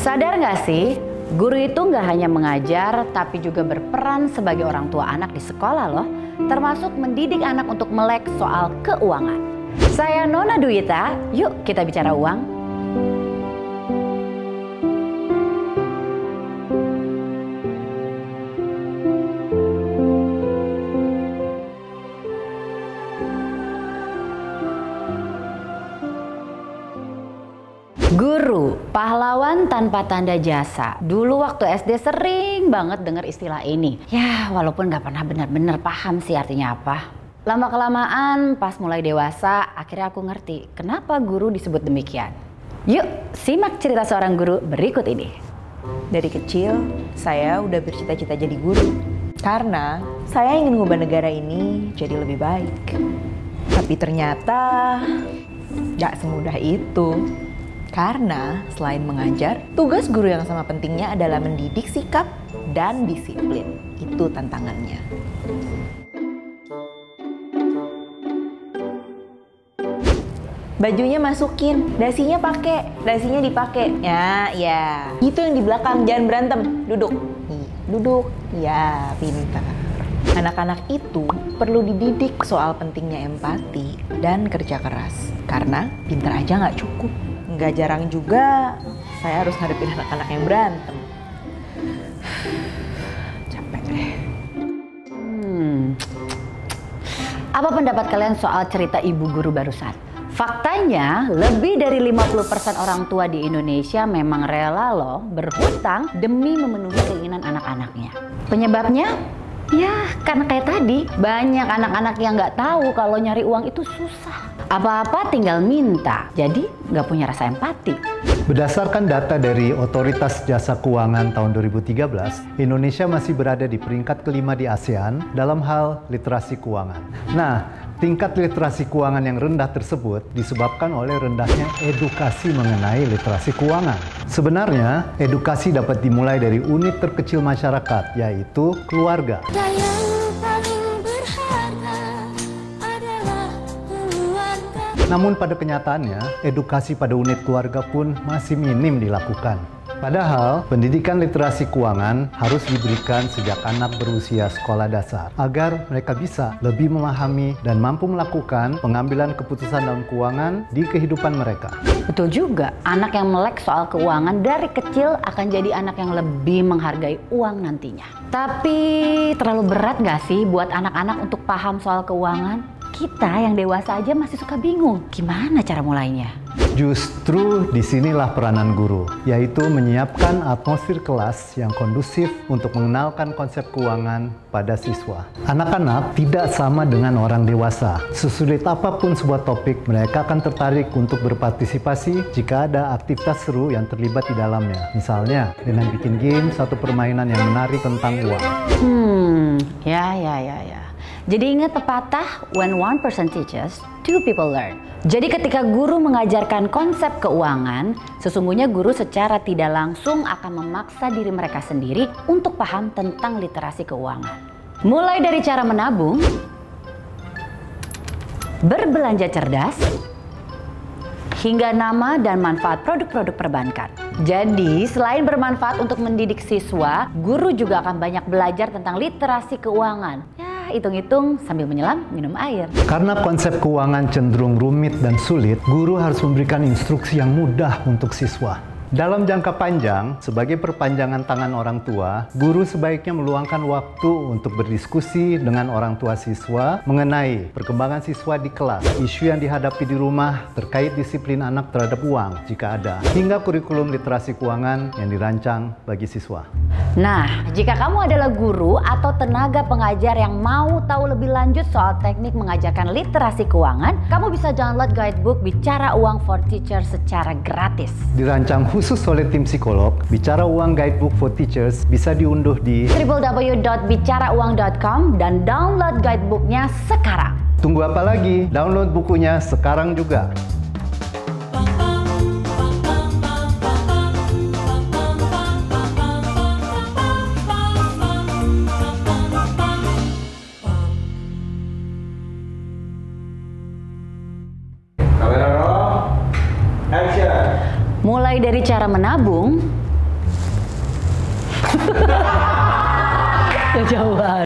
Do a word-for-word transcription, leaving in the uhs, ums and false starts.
Sadar nggak sih, guru itu nggak hanya mengajar, tapi juga berperan sebagai orang tua anak di sekolah loh, termasuk mendidik anak untuk melek soal keuangan. Saya Nona Dwita, yuk kita bicara uang. Guru, pahlawan tanpa tanda jasa. Dulu waktu S D sering banget dengar istilah ini. Ya, walaupun gak pernah benar-benar paham sih artinya apa. Lama-kelamaan pas mulai dewasa, akhirnya aku ngerti kenapa guru disebut demikian. Yuk, simak cerita seorang guru berikut ini. Dari kecil, saya udah bercita-cita jadi guru. Karena saya ingin mengubah negara ini jadi lebih baik. Tapi ternyata gak semudah itu. Karena selain mengajar, tugas guru yang sama pentingnya adalah mendidik sikap dan disiplin. Itu tantangannya. Bajunya masukin, dasinya pakai, dasinya dipakai. Ya, ya. Itu yang di belakang, jangan berantem. Duduk. Nih, duduk. Ya, pintar. Anak-anak itu perlu dididik soal pentingnya empati dan kerja keras. Karena pintar aja nggak cukup. Nggak jarang juga saya harus ngadepin anak-anak yang berantem. Capek deh. Hmm. Apa pendapat kalian soal cerita ibu guru barusan? Faktanya, lebih dari lima puluh persen orang tua di Indonesia memang rela loh berhutang demi memenuhi keinginan anak-anaknya. Penyebabnya? Ya, karena kayak tadi, banyak anak-anak yang nggak tahu kalau nyari uang itu susah. Apa-apa tinggal minta, jadi nggak punya rasa empati. Berdasarkan data dari Otoritas Jasa Keuangan tahun dua ribu tiga belas, Indonesia masih berada di peringkat kelima di ASEAN dalam hal literasi keuangan. Nah, tingkat literasi keuangan yang rendah tersebut disebabkan oleh rendahnya edukasi mengenai literasi keuangan. Sebenarnya, edukasi dapat dimulai dari unit terkecil masyarakat, yaitu keluarga. Namun pada kenyataannya, edukasi pada unit keluarga pun masih minim dilakukan. Padahal, pendidikan literasi keuangan harus diberikan sejak anak berusia sekolah dasar, agar mereka bisa lebih memahami dan mampu melakukan pengambilan keputusan dalam keuangan di kehidupan mereka. Betul juga, anak yang melek soal keuangan dari kecil akan jadi anak yang lebih menghargai uang nantinya. Tapi terlalu berat nggak sih buat anak-anak untuk paham soal keuangan? Kita yang dewasa aja masih suka bingung, gimana cara mulainya? Justru disinilah peranan guru, yaitu menyiapkan atmosfer kelas yang kondusif untuk mengenalkan konsep keuangan pada siswa. Anak-anak tidak sama dengan orang dewasa. Sesulit apapun sebuah topik, mereka akan tertarik untuk berpartisipasi jika ada aktivitas seru yang terlibat di dalamnya. Misalnya, dengan bikin game satu permainan yang menarik tentang uang. Hmm, ya, ya, ya, ya. Jadi ingat pepatah, when one person teaches, two people learn. Jadi ketika guru mengajarkan konsep keuangan, sesungguhnya guru secara tidak langsung akan memaksa diri mereka sendiri untuk paham tentang literasi keuangan. Mulai dari cara menabung, berbelanja cerdas, hingga nama dan manfaat produk-produk perbankan. Jadi selain bermanfaat untuk mendidik siswa, guru juga akan banyak belajar tentang literasi keuangan. Hitung-hitung sambil menyelam minum air. Karena konsep keuangan cenderung rumit dan sulit, guru harus memberikan instruksi yang mudah untuk siswa. Dalam jangka panjang, sebagai perpanjangan tangan orang tua, guru sebaiknya meluangkan waktu untuk berdiskusi dengan orang tua siswa mengenai perkembangan siswa di kelas, isu yang dihadapi di rumah terkait disiplin anak terhadap uang jika ada, hingga kurikulum literasi keuangan yang dirancang bagi siswa. Nah, jika kamu adalah guru atau tenaga pengajar yang mau tahu lebih lanjut soal teknik mengajarkan literasi keuangan, kamu bisa download guidebook Bicara Uang for Teachers secara gratis. Dirancang khusus oleh tim psikolog, Bicara Uang Guidebook for Teachers bisa diunduh di w w w dot bicara uang dot com dan download guidebooknya sekarang. Tunggu apa lagi? Download bukunya sekarang juga. Mulai dari cara menabung, Kejauhan.